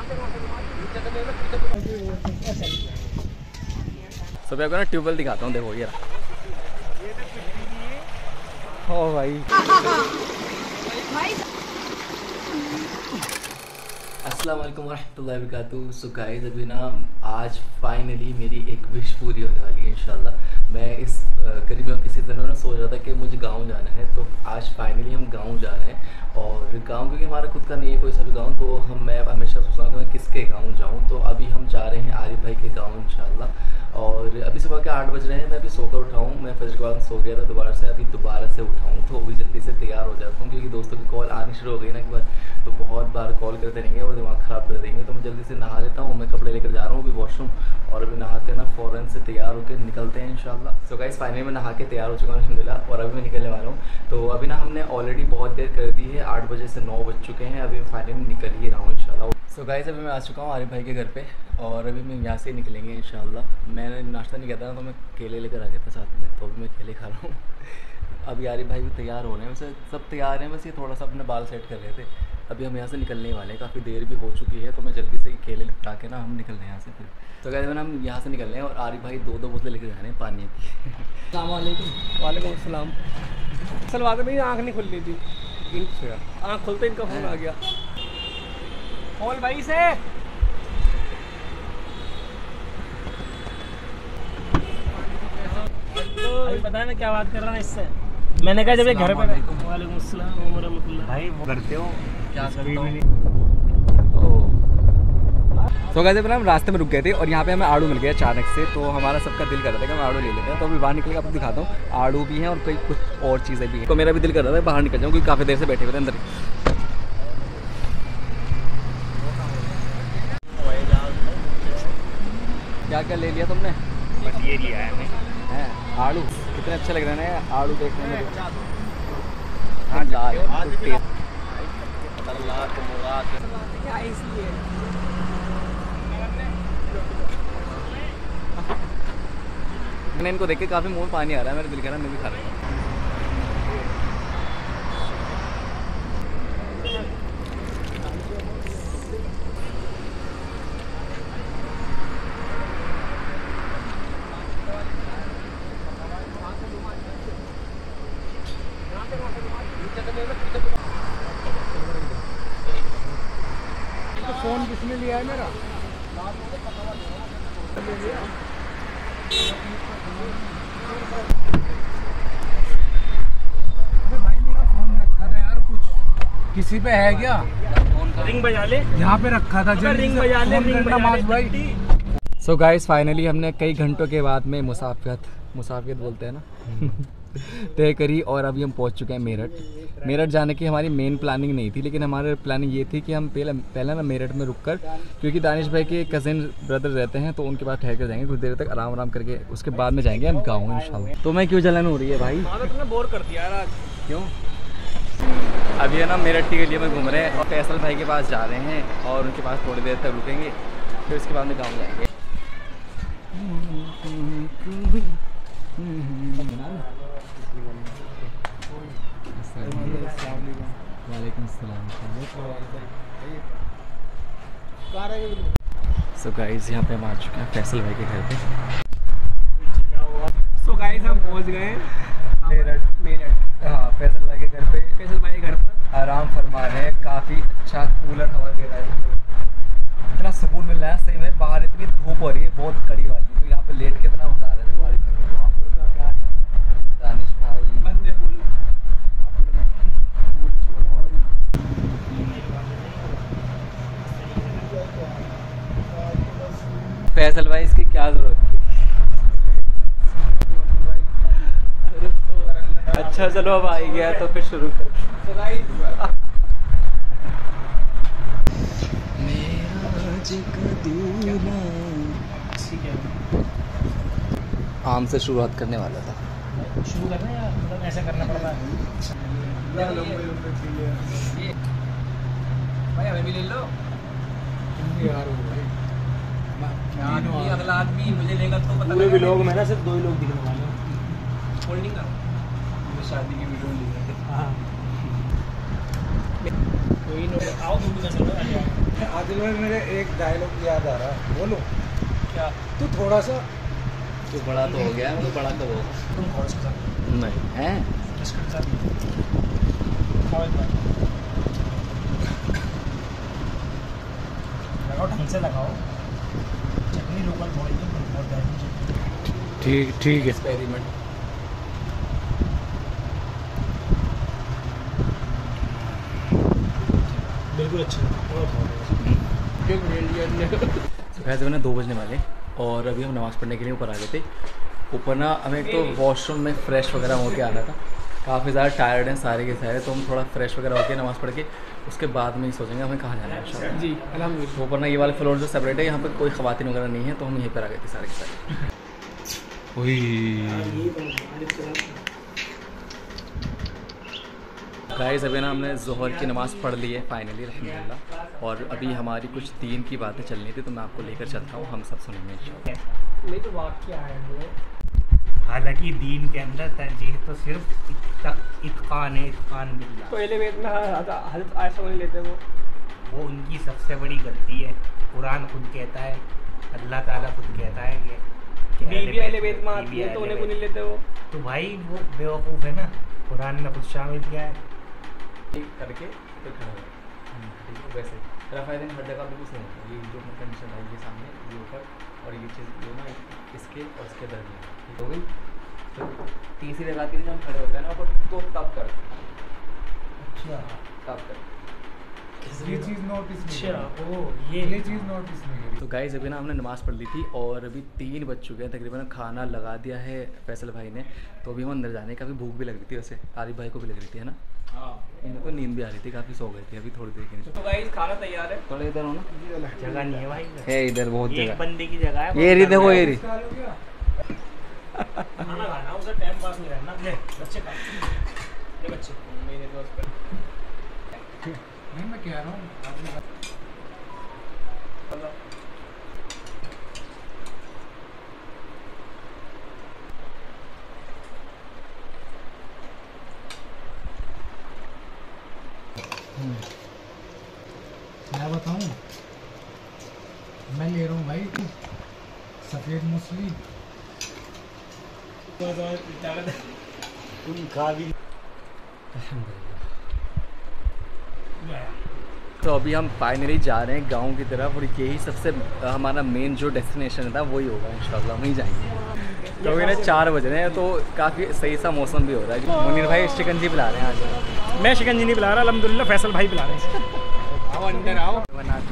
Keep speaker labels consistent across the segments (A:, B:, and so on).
A: सुबह आपको ना ट्यूबवेल दिखाता हूँ, देखो ये ओ भाई। अस्सलाम वालेकुम वरहमतुल्लाहि वबरकातुहू। सो गाइस अभी ना आज फाइनली मेरी एक विश पूरी होने वाली है इंशाल्लाह। मैं इस गर्मियों के सीज़न में ना सोच रहा था कि मुझे गांव जाना है, तो आज फाइनली हम गांव जा रहे हैं। और गांव क्योंकि हमारा खुद का नहीं है कोई सा भी गाँव, तो मैं हमेशा सोचता हूँ कि मैं किसके गाँव जाऊँ। तो अभी हम जा रहे हैं आरिफ भाई के गाँव इंशाल्लाह। और अभी सुबह के 8 बज रहे हैं। मैं अभी सोकर उठाऊँ, मैं फजर के बाद सो गया था दोबारा से, अभी दोबारा से उठाऊँ तो अभी जल्दी से तैयार हो जाता हूँ, क्योंकि दोस्तों की कॉल आनी शुरू हो गई ना कि तो बहुत बार कॉल करते रहेंगे और दिमाग ख़राब कर देंगे। तो मैं जल्दी से नहा लेता हूँ, मैं कपड़े लेकर जा रहा हूँ अभी वॉशरूम, और अभी नहा के ना फ़ौरन से तैयार होकर निकलते हैं इंशाल्लाह। सो गाइस फाइनली मैं नहा के तैयार हो चुका हूँ अल्हम्दुलिल्लाह, और अभी मैं निकलने वाला हूँ। तो अभी ना हमने ऑलरेडी बहुत देर कर दी है, 8 बजे से 9 बज चुके हैं, अभी फाइनली निकल ही रहा हूँ इंशाल्लाह। सो गाइस अभी मैं आ चुका हूँ आरिफ भाई के घर पे, और अभी मैं यहाँ से निकलेंगे इंशाल्लाह। मैंने नाश्ता नहीं किया था तो मैं केले लेकर आ गया था साथ में, तो अभी मैं केले खा रहा हूँ। अभी आरिफ भाई भी तैयार हो रहे हैं, वैसे सब तैयार हैं, बस ये थोड़ा सा अपने बाल सेट कर रहे थे। अभी हम यहाँ से निकलने वाले हैं, काफ़ी देर भी हो चुकी है, तो मैं जल्दी से केले निपटा के ना हम निकल रहे हैं यहाँ से फिर। तो कहते हैं हम यहाँ से निकल रहे हैं, और आरिफ भाई 2-2 बोतलें लेकर जा रहे हैं पानी की।
B: अस्सलाम वालेकुम। वालेकुम अस्सलाम। असल बात है मेरी आँख नहीं खुल रही थी, आँख खुलते इनका फ़ोन आ गया। कॉल भाई से अभी पता है मैं क्या बात कर रहा हूँ इससे। मैंने कहा जब ये घर पे वालेकुम अस्सलाम व रहमतुल्लाह भाई वो करते हो क्या करता हूँ।
A: तो कहते हैं हम रास्ते में रुक गए थे, और यहाँ पे हमें आड़ू मिल गया अचानक से, तो हमारा सबका दिल कर रहा था कि हम आड़ू ले लेते हैं। तो अभी बाहर निकल के आपको दिखाता हूँ, आड़ू भी हैं और कई कुछ और चीज़ें भी हैं। तो मेरा भी दिल कर रहा था बाहर निकल जाऊँ, क्योंकि काफ़ी देर से बैठे हुए थे अंदर। क्या क्या ले लिया तुमने?
B: बस ये लिया है मैं।
A: आड़ू कितने अच्छे लग रहे हैं ना आड़ू देखने में। मैंने इनको देख के काफ़ी मुँह में पानी आ रहा है, मेरा दिल कर रहा है मैं भी खा रहा हूँ।
B: फ़ोन किसने लिया है मेरा? भाई मेरा फ़ोन रखा था यार, कुछ किसी पे है क्या? रिंग बजा ले, यहाँ पे रखा था। रिंग बजा ले, रिंग बजा ले भाई।
A: सो गाइस फाइनली हमने कई घंटों के बाद में मुसाफियत बोलते हैं ना तय करी, और अभी हम पहुंच चुके हैं मेरठ जाने की हमारी मेन प्लानिंग नहीं थी, लेकिन हमारी प्लानिंग ये थी कि हम पहले ना मेरठ में रुककर, क्योंकि दानिश भाई के कज़िन ब्रदर रहते हैं, तो उनके पास ठहर कर जाएंगे कुछ देर तक आराम करके, उसके बाद में जाएंगे हम गाँव इंशाल्लाह। तो मैं क्यों जलन हो रही है भाई?
B: तुमने बोर कर दिया यार आज।
A: क्यों? अभी है ना मेरठ के लिए में घूम रहे हैं, और फैसल भाई के पास जा रहे हैं, और उनके पास थोड़ी देर तक रुकेंगे, फिर उसके बाद में गाँव जाएंगे। सो गाइस यहाँ पे हम आ चुके हैं फैसल भाई के घर पे।
B: सो गाइस हम पहुंच गए मेरठ।
A: हाँ फैसल भाई के घर पे,
B: फैसल भाई घर पर
A: आराम फरमा रहे हैं, काफ़ी अच्छा कूलर हवा दे रहा है, इतना सुकून मिल रहा है। सही में बाहर इतनी धूप हो रही है बहुत कड़ी वाली, तो यहाँ पे लेट के इतना मज़ा आ रहा है हमारे घर में। दानिश भाई
B: बंदे पुल
A: फैसल भाई इसकी क्या ज़रूरत थी? अच्छा चलो अब आ ही गया तो फिर शुरू कर। आम से शुरुआत करने वाला था।
B: शुरू करना या मतलब ऐसा करना पड़ता है? भाई हमें भी ले लो यार। भाई अगला आदमी मुझे लेगा तो पता पूरे व्लॉग में ना सिर्फ 2 ही लोग दिखने वाले हैं। होल्डिंग करो, शादी की वीडियो ले रहे। हाँ कोई नो आओ तुम भी कर सकते हो।
C: आदिल भाई मेरे एक डायलॉग याद आ रहा है, बोलो
B: क्या?
C: तू थोड़ा सा
A: तो बड़ा तो हो गया है, वो बड़ा कब होगा?
C: तुम थोड़ा सा
A: नहीं है।
C: इसके साथ लगाओ, ढंग से लगाओ, चटनी लोकल थोड़ी ठीक ठीक है।
A: एक्सपेरिमेंट।
C: बिल्कुल अच्छा
A: वैसे मैंने 2 बजने वाले और अभी हम नमाज़ पढ़ने के लिए ऊपर आ गए थे। ऊपर ना हमें एक तो वॉशरूम में फ्रेश वगैरह होके आना था, काफ़ी ज़्यादा टायर्ड हैं सारे के सारे, तो हम थोड़ा फ्रेश वगैरह होकर नमाज़ पढ़ के उसके बाद में ही सोचेंगे हमें कहाँ जाना है इंशाल्लाह।
B: जी अल्हम्दुलिल्लाह।
A: ऊपर ना ये वाला फ्लोर जो सेपरेट है, यहाँ पे कोई ख़वातीन वगैरह नहीं है, तो हम यहीं पर आ गए थे सारे के सारे। गाइस अभी ना हमने ज़ोहर की नमाज़ पढ़ ली है फाइनली अल्हम्दुलिल्लाह, और अभी हमारी कुछ दीन की बातें चलनी थी, तो मैं आपको लेकर चलता हूँ, हम सब सुनेंगे इंशाल्लाह।
B: नहीं तो वाक़या है वो।
D: हालांकि दीन के अंदर तरजीह तो सिर्फ इत्कान बिल्लाह,
B: पहले वेद में हज़रत आयशा नहीं लेते
D: वो उनकी सबसे बड़ी गलती है। कुरान खुद कहता है, अल्लाह ताला खुद कहता है कि
B: बीबी अहले बैत में आती है तो उन्हें क्यों नहीं लेते वो?
D: तो भाई वो बेवकूफ़ है ना, कुरान में खुद शामिल किया है।
A: करके फिर खड़ा हो, ठीक है। वैसे रफ़ायदीन हर जगह बिल्कुल सेम है, ये जो कंडीशन है ये सामने ये ऊपर और ये चीज़ जो ना इसके और इसके दरमियान, ठीक हो गई। तो तीसरी लगाती जब हम खड़े होते हैं ना ऊपर, तो तब कर,
C: अच्छा
A: तब कर।
C: ये चीज़ नोटिस नहीं
D: अच्छा
C: करी।
D: ओ
C: ये चीज़ नोटिस नहीं करी।
A: तो गाइस अभी ना हमने नमाज़ पढ़ ली थी और अभी 3 बज चुके हैं तकरीबन, खाना लगा दिया है फैसल भाई ने, तो अभी हम अंदर जाने का भी भूख भी लग रही थी, वैसे आरिफ भाई को भी लग रही थी, है ना। इन्हें तो नींद भी आ रही थी, काफ़ी सो गए थे, अभी थोड़ी देर के लिए।
B: तो गाइस खाना तैयार है।
A: थोड़ा इधर हो ना,
D: जगह नहीं है भाई,
A: है इधर बहुत
D: एक
A: जगह।
D: बंदे की जगह है।
A: ये रही देखो, ये रही।
D: खाना खाना, उसे टाइम पास नहीं करना। ले बच्चे खा, ले बच्चे।
B: मेरे दोस्त
C: नहीं मैं कह रहा हूँ मैं बताऊँ, मैं ले रहा हूँ भाई सफ़ेद मूसली।
D: उनका भी
A: तो अभी हम फाइनली जा रहे हैं गांव की तरफ, और यही सबसे हमारा मेन जो डेस्टिनेशन था वही होगा इंशाल्लाह, वहीं जाएंगे। तो अभी ना 4 बज रहे हैं, तो काफ़ी सही सा मौसम भी हो रहा है। मुनीर भाई शिकंजी पिला रहे हैं आज।
D: मैं शिकंजी नहीं पिला रहा, अल्हम्दुलिल्लाह फैसल भाई पिला रहे हैं।
B: आओ अंदर आओ।
A: बनाते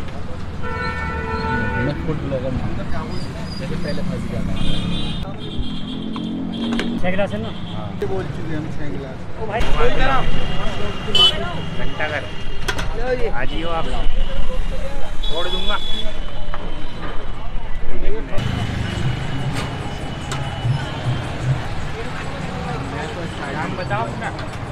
A: मैं फूड ब्लॉगर जैसे पहले फंस गया था।
D: 6 गिलास है ना?
C: बोल चुके हम 6 गिलास।
D: ओ भाई घंटा घर आ जियो आप, छोड़ दूंगा। नाम बताओ ना।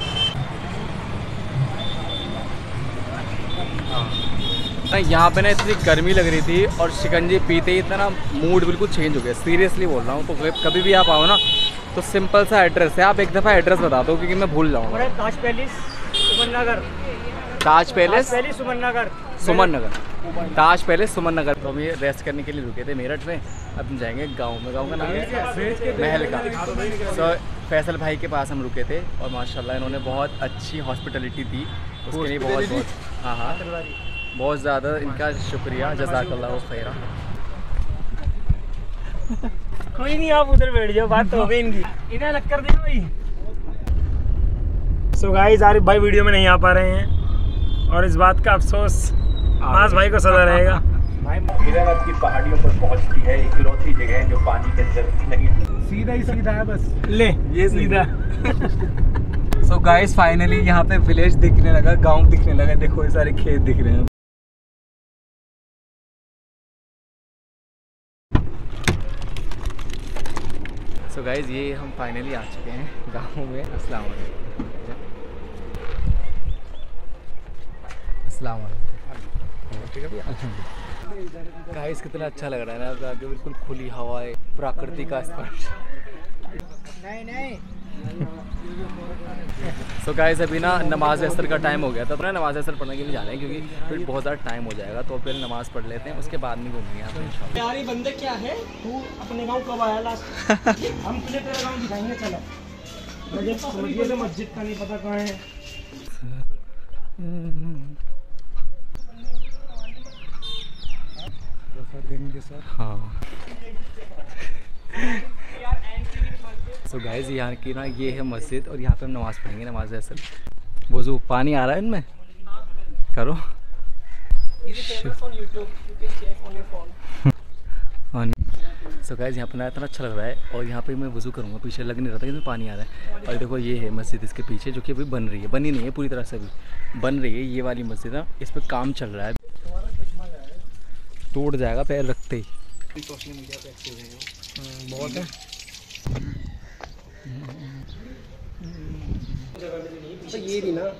A: यहाँ पे ना इतनी गर्मी लग रही थी और शिकंजी पीते ही इतना मूड बिल्कुल चेंज हो गया, सीरियसली बोल रहा हूँ। तो कभी भी आप आओ ना तो सिंपल सा एड्रेस है, आप एक दफ़ा एड्रेस बता दो क्योंकि मैं भूल जाऊँगा।
D: Taj Palace Suman Nagar,
A: Taj Palace
D: Suman Nagar,
A: Suman Nagar, Taj Palace Suman Nagar. तो हम ये रेस्ट करने के लिए रुके थे मेरठ में, अब हम जाएंगे गांव में। गांव का नाम है महल का। सो फैसल भाई के पास हम रुके थे और माशाल्लाह इन्होंने बहुत अच्छी हॉस्पिटलिटी दी, उसके लिए बहुत बहुत हाँ बहुत ज़्यादा इनका शुक्रिया, जज़ाकल्लाहु खैरा।
D: कोई नहीं, आप उधर बैठ जाओ, बात तो हो गई इनकी। इन्हें अलग कर दे भाई। सो गाइस आरिफ भाई वीडियो में नहीं आ पा रहे हैं और इस बात का अफसोस मास भाई को सदा रहेगा।
E: गिरनार की पहाड़ियों पर पहुंचती है, इकलौती जगह है जो पानी के अंदर नहीं।
C: सीधा ही सीधा है बस।
D: ले
A: ये सीधा। सो गाइस फाइनली यहाँ पे विलेज दिखने लगा, गांव दिखने लगा, देखो ये सारे खेत दिख रहे हैं। सो गाइस ये हम फाइनली आ चुके हैं गांव में। अस्सलाम वालेकुम। अस्सलाम वालेकुम। गाइस कितना अच्छा लग रहा है ना, बिल्कुल खुली हवाएं, प्रकृति का स्पर्श।
C: नहीं
A: सो गाइस अभी ना नमाज असर का टाइम हो गया था, तो ना नमाज असर पढ़ने के लिए जा रहे हैं क्योंकि फिर बहुत ज़्यादा टाइम हो जाएगा। तो पहले नमाज़ पढ़ लेते हैं, उसके बाद में घूमेंगे यहाँ पे इंशाल्लाह।
C: यार ये बंदे क्या है, तू अपने गांव कब आया लास्ट? हम तुझे तेरा गांव दिखाएंगे, चलो। मुझे समझिए तो मस्जिद का नहीं पता कहाँ है।
A: हाँ सो गाइस यहाँ की ना ये है मस्जिद और यहाँ पे हम नमाज़ पढ़ेंगे, नमाज असर। वज़ू पानी आ रहा है इनमें, करो। सो गाइस यहाँ पर ना इतना अच्छा लग रहा है और यहाँ पे मैं वज़ू करूँगा, पीछे लग नहीं रहा था कि पानी आ रहा है। और देखो ये है मस्जिद इसके पीछे, जो कि अभी बन रही है, बनी नहीं है पूरी तरह से, अभी बन रही है ये वाली मस्जिद ना, इस पर काम चल रहा है। टूट जाएगा पैर रखते ही।
C: सोशल मीडिया पे एक्टिव है बहुत है। तो ये भी ना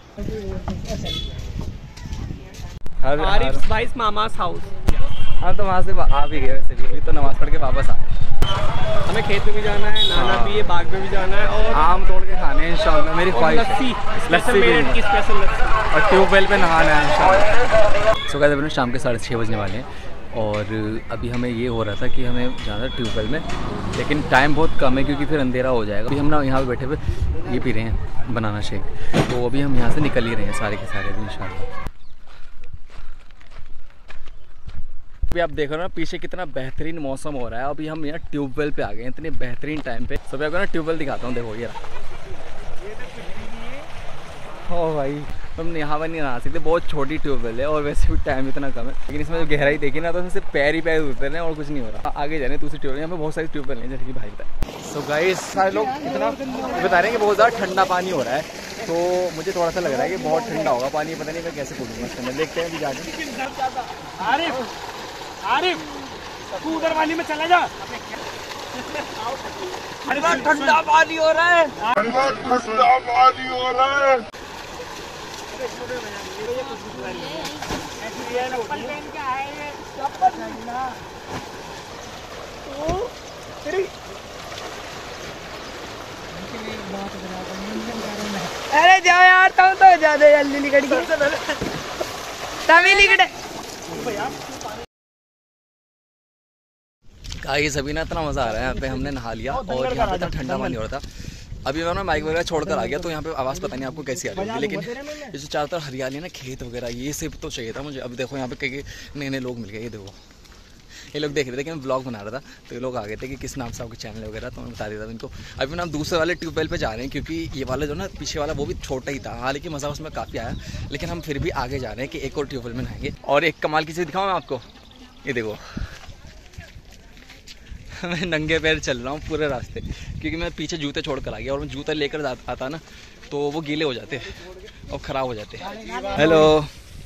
B: आरिफ भाई मामास हाउस।
A: हाँ तो वहाँ से आ भी गए वैसे भी, अभी तो नमाज़ पढ़ के वापस आ गए।
B: हमें खेत में भी जाना है, नहाना भी है, बाग में भी जाना है और
A: आम तोड़ के खाने हैं इंशाल्लाह, मेरी ख्वाहिश है।
B: लस्सी मेरठ की स्पेशल लस्सी
A: और ट्यूबवेल पे नहाना है इंशाल्लाह। सो गाइस अभी शाम के 6:30 बजने वाले हैं और अभी हमें ये हो रहा था कि हमें जाना है ट्यूबवेल में, लेकिन टाइम बहुत कम है क्योंकि फिर अंधेरा हो जाएगा। अभी हम ना यहाँ पे बैठे हुए ये पी रहे हैं बनाना शेक, तो अभी हम यहाँ से निकल ही रहे हैं सारे के सारे अभी इंशाल्लाह। अभी आप देख रहे हो ना पीछे कितना बेहतरीन मौसम हो रहा है। अभी हम यहाँ ट्यूबवेल पे आ गए हैं इतने बेहतरीन टाइम पे। सब आपको ना ट्यूबवेल दिखाता हूँ, देखो ये रहा। ओ भाई हम यहाँ पर नहीं नहा सकते, बहुत छोटी ट्यूबवेल है और वैसे भी टाइम इतना कम है, लेकिन इसमें जो गहराई देखी ना तो इसमें सिर्फ पैर ही पैर उतर रहे हैं और कुछ नहीं हो रहा। आगे जा रहे हैं दूसरी ट्यूबवेल, यहाँ पे बहुत सारी ट्यूबवेल हैं जैसे कि भाई बताए। सो गाइस सारे लोग इतना बता रहे हैं कि बहुत ज़्यादा ठंडा पानी हो रहा है, तो मुझे थोड़ा सा लग रहा है कि बहुत ठंडा होगा पानी, पता नहीं मैं कैसे कूदूँगा इसके अंदर, देखते हैं अभी जाके।
C: आरिफ तू उधर वाली में चला जा।
B: ठंडा पानी हो रहा है।
F: अरे जाओ यार, तुम तो ज्यादा जल्दी निकल गए। तभी निकले
A: गाइस अभी ना इतना मज़ा आ रहा है, यहाँ पे हमने नहा लिया और यहाँ पे इतना ठंडा पानी हो रहा था। अभी मैं ना माइक वगैरह छोड़कर आ गया, तो यहाँ पे आवाज़ पता नहीं आपको कैसी आ रही है, लेकिन ये जो चारों तरफ हरियाली है ना, खेत वगैरह, ये सब तो चाहिए था मुझे। अब देखो यहाँ पे कई नए नए लोग मिल गए, ये देखो ये लोग देख रहे थे कि मैं ब्लॉग बना रहा था, तो ये लोग आ गए थे कि किस नाम से आपके चैनल वगैरह, तो मैं बता देता था इनको। अभी ना हम दूसरे वाले ट्यूबवेल पे जा रहे हैं क्योंकि ये वाला जो ना पीछे वाला वो भी छोटा ही था, हालांकि मज़ा उसमें काफ़ी आया, लेकिन हम फिर भी आगे जा रहे हैं कि एक और ट्यूबवेल में नहाएंगे। और एक कमाल की चीज़ दिखाऊँ मैं आपको, ये देखो मैं नंगे पैर चल रहा हूँ पूरे रास्ते, क्योंकि मैं पीछे जूते छोड़ कर आ गया और मैं जूते लेकर आता ना तो वो गीले हो जाते और ख़राब हो जाते। हेलो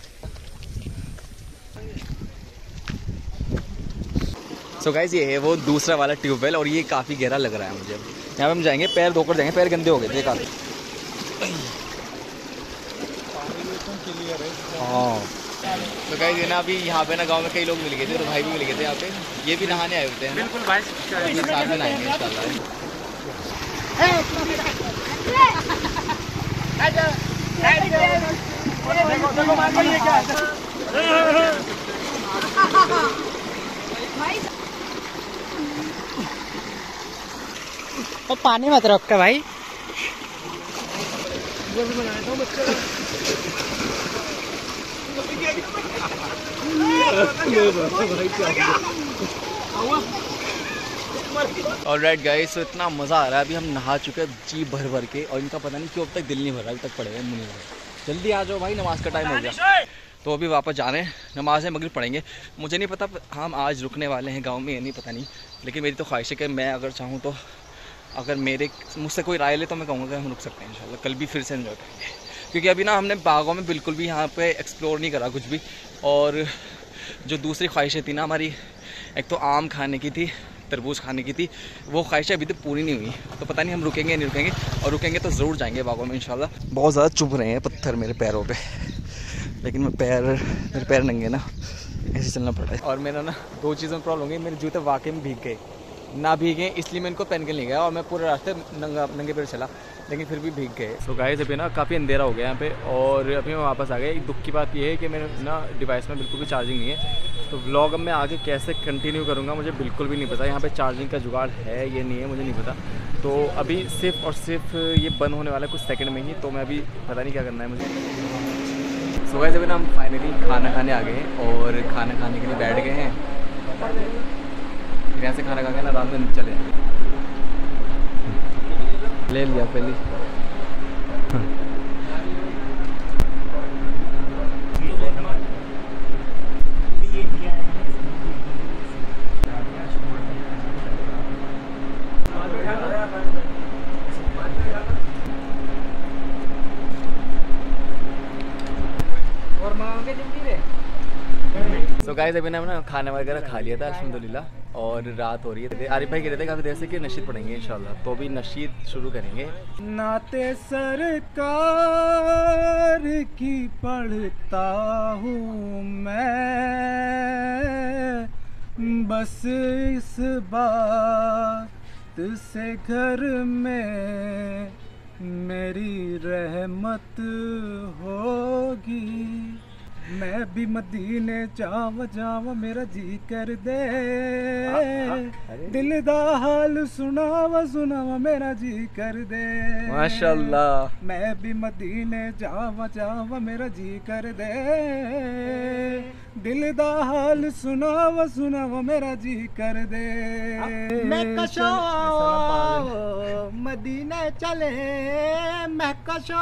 A: सो गाइस ये है वो दूसरा वाला ट्यूबवेल और ये काफ़ी गहरा लग रहा है मुझे। यहाँ पे हम जाएंगे, पैर धोकर जाएंगे, पैर गंदे हो गए थे काफ़ी। हाँ तो गाइस ये ना अभी यहाँ पे ना गांव में कई लोग मिल गए थे, तो भाई भी मिल गए थे यहाँ पे, ये भी नहाने आए होते हैं। बिल्कुल भाई साथ में नहाएंगे इंशाल्लाह।
F: तो पानी मत रोक के भाई।
A: ऑलराइट गाइस तो इतना मज़ा आ रहा है, अभी हम नहा चुके हैं जी भर भर के और इनका पता नहीं क्यों अब तक दिल नहीं भर रहा, अभी तक पड़े हुए मुनि भर। जल्दी आ जाओ भाई, नमाज का टाइम हो गया। तो अभी वापस जा रहे हैं, नमाज़ मगरिब पढ़ेंगे। मुझे नहीं पता हम आज रुकने वाले हैं गांव में या नहीं, पता नहीं, लेकिन मेरी तो ख्वाहिश है कि मैं अगर चाहूँ तो, अगर मुझसे कोई राय ले तो मैं कहूँगा कि हम रुक सकते हैं इंशाल्लाह, कल भी फिर से एंजॉय करेंगे। क्योंकि अभी ना हमने बागों में बिल्कुल भी यहाँ पे एक्सप्लोर नहीं करा कुछ भी, और जो दूसरी ख्वाहिशें थी ना हमारी, एक तो आम खाने की थी, तरबूज खाने की थी, वो ख्वाहिशें अभी तक पूरी नहीं हुई। तो पता नहीं हम रुकेंगे या नहीं रुकेंगे, और रुकेंगे तो ज़रूर जाएंगे बागों में इंशाल्लाह। बहुत ज़्यादा चुभ रहे हैं पत्थर मेरे पैरों पे, लेकिन मेरे पैर नंगे ना, ऐसे चलना पड़ा है। और मेरा ना 2 चीज़ों में प्रॉब्लम हो गई, मेरे जूते वाकई में भीग गए, ना भीगे, इसलिए मैं इनको पहन के नहीं गया और मैं पूरे रास्ते नंगे पैर चला, लेकिन फिर भी भीग गए। सो गाइस अभी ना काफ़ी अंधेरा हो गया यहाँ पे और अभी मैं वापस आ गया। एक दुख की बात ये है कि मेरे ना डिवाइस में बिल्कुल भी चार्जिंग नहीं है, तो व्लॉग अब मैं आगे कैसे कंटिन्यू करूँगा मुझे बिल्कुल भी नहीं पता। यहाँ पे चार्जिंग का जुगाड़ है ये नहीं है मुझे नहीं पता। तो अभी सिर्फ और सिर्फ ये बंद होने वाला है कुछ सेकंड में ही, तो मैं अभी पता नहीं क्या करना है मुझे। सो गाइस अभी ना हम फाइनली खाना खाने आ गए हैं और खाना खाने के लिए बैठ गए हैं। यहाँ से खाना खा के ना आराम से चले ले लिया पहले। तो गाइस अभी ना खाना वगैरह खा लिया था अल्हम्दुलिल्लाह और रात हो रही है। आरिफ भाई कह रहे थे काफ़ी देर से कि नशीद पढ़ेंगे इंशाल्लाह, तो अभी नशीद शुरू करेंगे।
C: नाते सरकार की पढ़ता हूँ मैं, बस इस बात से घर में मेरी रहमत होगी। मैं भी मदीने जावा मेरा जी कर दे, दिल दा हाल सुनावा मेरा जी कर दे।
A: माशाल्लाह।
C: मैं भी मदीने जावा मेरा जी कर दे, दिल दा हाल सुनावा मेरा जी कर दे। मैं कशो मदीने चले, मैं कशो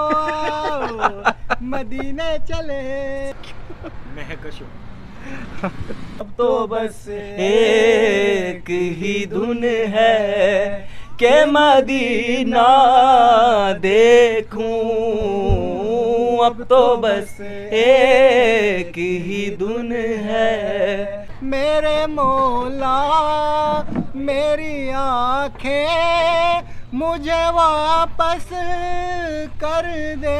C: मदीने चले, महकशो।
A: अब तो बस एक ही धुन है के मदीना देखूं, अब तो बस एक ही धुन है।
C: मेरे मौला मेरी आँखें मुझे वापस कर दे,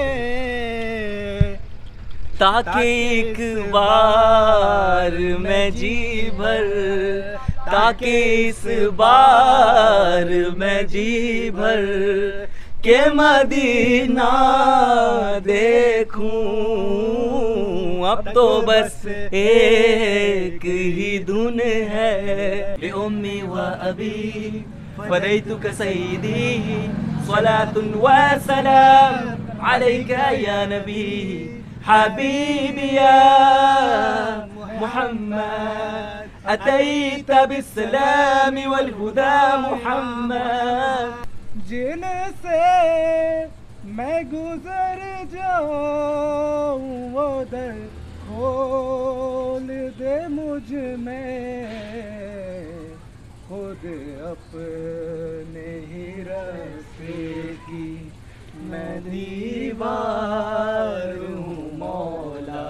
A: ताकि एक बार मैं जी भर, ताकि इस बार मैं जी भर के मदीना देखूं, अब तो बस एक ही धुन है। ले उम्मी व अबी फदैतुक सय्यदी, सलातुन व सलाम अलैका या नबी हबीबी या मुहम्मद, अतैत बिस्सलाम वल हुदा मुहम्मद।
C: जिनसे मैं गुजर जाऊं वो दर खोल दे मुझ में, खुद अपने ही रास्ते की मैं दीवार हूँ मौला,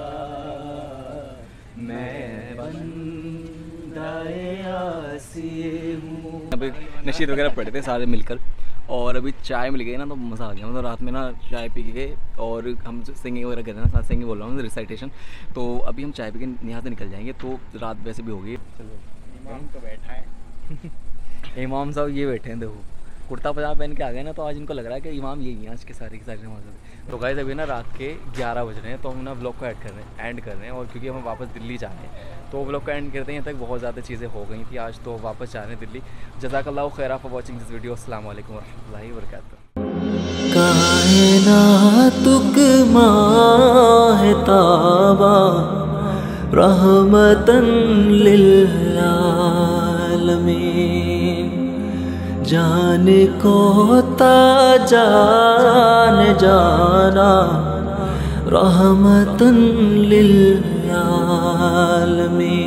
C: मैं बंदाए आसी हूँ।
A: अभी नशीद वगैरह पढ़े थे सारे मिलकर और अभी चाय मिल गई ना तो मज़ा आ गया। मतलब रात में ना चाय पी के गए और हम सिंगिंग वगैरह कर रहे हैं ना, साथ सिंगिंग बोल रहा हूँ रिसाइटेशन। तो अभी हम चाय पी के यहाँ से निकल जाएंगे, तो रात वैसे भी होगी। चलो
C: इमाम तो बैठा है।
A: इमाम साहब ये बैठे हैं, देखो कुर्ता पजामा पहन के आ गए ना, तो आज इनको लग रहा है कि इमाम यही है आज के सारी नमाज़। तो गाइस अभी ना रात के 11 बज रहे हैं, तो हम ना व्लॉग को एंड कर रहे हैं और क्योंकि हम वापस दिल्ली जा रहे हैं तो व्लॉग को एंड करते हैं। यहाँ तक बहुत ज़्यादा चीज़ें हो गई थी, आज तो वापस जा रहे हैं दिल्ली। जज़ाकल्लाहु खैरा फॉर वॉचिंग दिस वीडियो। अस्सलाम वालेकुम वरहमतुल्लाहि वबरकातुहू।
G: कायनातुक माह ताबा रहमतन लिल आलमीन, जान को जान जाना रहमतन लिल आलमीन।